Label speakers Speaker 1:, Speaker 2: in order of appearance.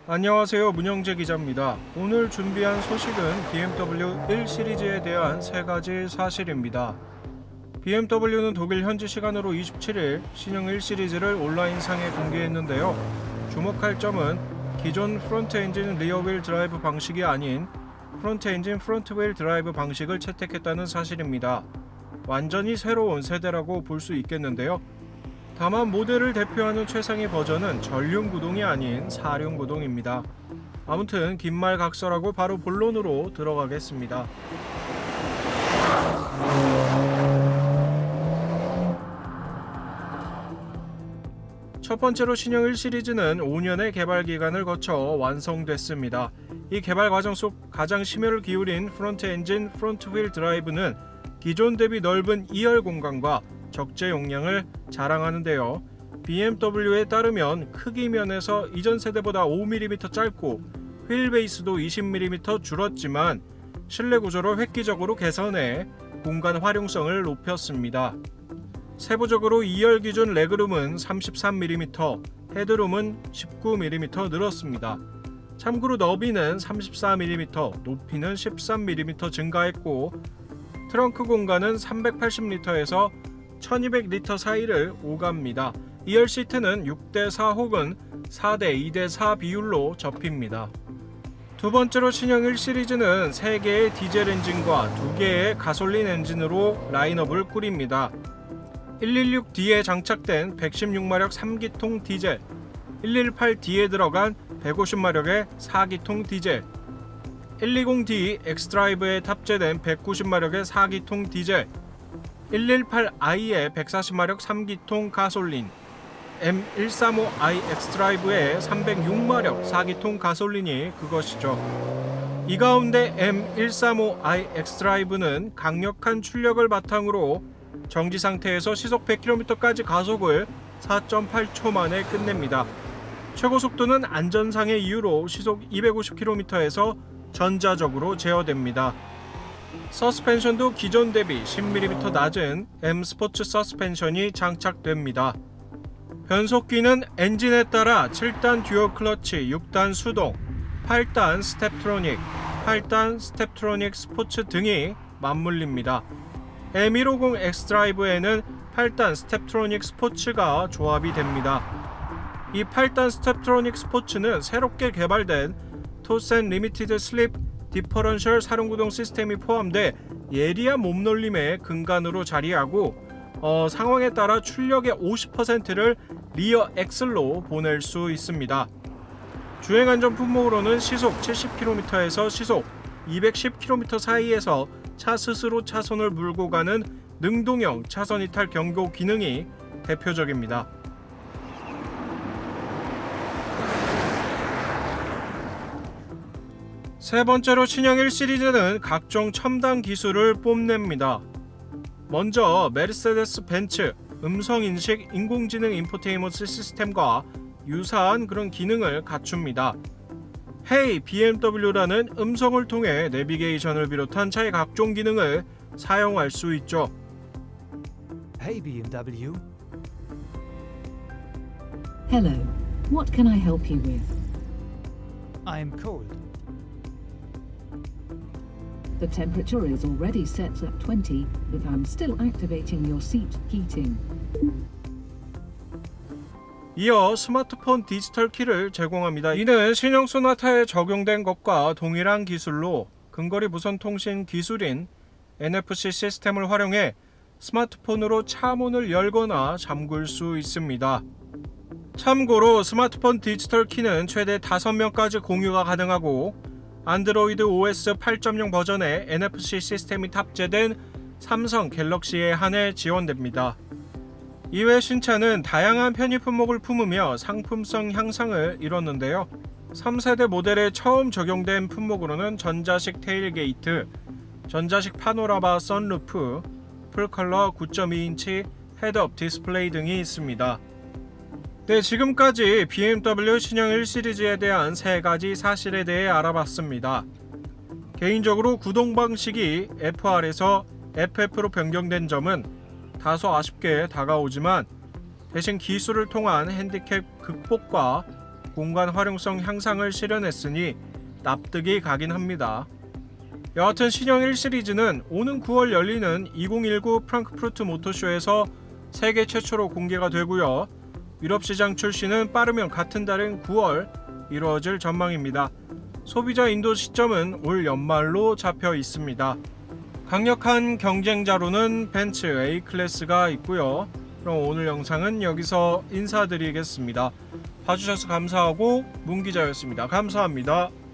Speaker 1: 안녕하세요, 문영재 기자입니다. 오늘 준비한 소식은 BMW 1 시리즈에 대한 3가지 사실입니다. BMW는 독일 현지 시간으로 27일 신형 1 시리즈를 온라인상에 공개했는데요. 주목할 점은 기존 프론트 엔진 리어휠 드라이브 방식이 아닌 프론트 엔진 프론트 휠 드라이브 방식을 채택했다는 사실입니다. 완전히 새로운 세대라고 볼 수 있겠는데요. 다만 모델을 대표하는 최상위 버전은 전륜 구동이 아닌 사륜 구동입니다. 아무튼 긴 말 각설하고 바로 본론으로 들어가겠습니다. 첫 번째로 신형 1 시리즈는 5년의 개발 기간을 거쳐 완성됐습니다. 이 개발 과정 속 가장 심혈을 기울인 프론트 엔진 프론트 휠 드라이브는 기존 대비 넓은 2열 공간과 적재 용량을 자랑하는데요. BMW에 따르면 크기 면에서 이전 세대보다 5mm 짧고 휠 베이스도 20mm 줄었지만 실내 구조를 획기적으로 개선해 공간 활용성을 높였습니다. 세부적으로 2열 기준 레그룸은 33mm, 헤드룸은 19mm 늘었습니다. 참고로 너비는 34mm, 높이는 13mm 증가했고 트렁크 공간은 380리터에서 1200리터 사이를 오갑니다. 2열 시트는 6대4 혹은 4대2대4 비율로 접힙니다. 두 번째로 신형 1 시리즈는 3개의 디젤 엔진과 2개의 가솔린 엔진으로 라인업을 꾸립니다. 116D에 장착된 116마력 3기통 디젤, 118D에 들어간 150마력의 4기통 디젤, 120D 엑스드라이브에 탑재된 190마력의 4기통 디젤, 118i에 140마력 3기통 가솔린, M135i 엑스드라이브에 306마력 4기통 가솔린이 그것이죠. 이 가운데 M135i 엑스드라이브는 강력한 출력을 바탕으로 정지 상태에서 시속 100km까지 가속을 4.8초 만에 끝냅니다. 최고 속도는 안전상의 이유로 시속 250km에서 전자적으로 제어됩니다. 서스펜션도 기존 대비 10mm 낮은 M 스포츠 서스펜션이 장착됩니다. 변속기는 엔진에 따라 7단 듀얼 클러치, 6단 수동, 8단 스텝트로닉, 8단 스텝트로닉 스포츠 등이 맞물립니다. M150 엑스드라이브에는 8단 스텝트로닉 스포츠가 조합이 됩니다. 이 8단 스텝트로닉 스포츠는 새롭게 개발된 토센 리미티드 슬립 디퍼런셜 사륜구동 시스템이 포함돼 예리한 몸놀림의 근간으로 자리하고 상황에 따라 출력의 50%를 리어 엑셀로 보낼 수 있습니다. 주행안전 품목으로는 시속 70km에서 시속 210km 사이에서 차 스스로 차선을 물고 가는 능동형 차선 이탈 경고 기능이 대표적입니다. 세 번째로 신형 1 시리즈는 각종 첨단 기술을 뽐냅니다. 먼저 메르세데스 벤츠 음성인식 인공지능 인포테인먼트 시스템과 유사한 그런 기능을 갖춥니다. Hey BMW라는 음성을 통해 내비게이션을 비롯한 차의 각종 기능을 사용할 수 있죠.
Speaker 2: Hey BMW.
Speaker 3: Hello, what can I help you with?
Speaker 2: I'm cold.
Speaker 3: The temperature is already set at 20, but I'm still activating your seat heating.
Speaker 1: 이어 스마트폰 디지털 키를 제공합니다. 이는 신형 소나타에 적용된 것과 동일한 기술로 근거리 무선 통신 기술인 NFC 시스템을 활용해 스마트폰으로 차 문을 열거나 잠글 수 있습니다. 참고로 스마트폰 디지털 키는 최대 5명까지 공유가 가능하고 안드로이드 OS 8.0 버전의 NFC 시스템이 탑재된 삼성 갤럭시에 한해 지원됩니다. 이외 신차는 다양한 편의 품목을 품으며 상품성 향상을 이뤘는데요. 3세대 모델에 처음 적용된 품목으로는 전자식 테일게이트, 전자식 파노라마 선루프, 풀컬러 9.2인치 헤드업 디스플레이 등이 있습니다. 네, 지금까지 BMW 신형 1 시리즈에 대한 3가지 사실에 대해 알아봤습니다. 개인적으로 구동 방식이 FR에서 FF로 변경된 점은 다소 아쉽게 다가오지만 대신 기술을 통한 핸디캡 극복과 공간 활용성 향상을 실현했으니 납득이 가긴 합니다. 여하튼 신형 1 시리즈는 오는 9월 열리는 2019 프랑크푸르트 모터쇼에서 세계 최초로 공개가 되고요. 유럽 시장 출시는 빠르면 같은 달인 9월 이루어질 전망입니다. 소비자 인도 시점은 올 연말로 잡혀 있습니다. 강력한 경쟁자로는 벤츠 A클래스가 있고요. 그럼 오늘 영상은 여기서 인사드리겠습니다. 봐주셔서 감사하고 문기자였습니다. 감사합니다.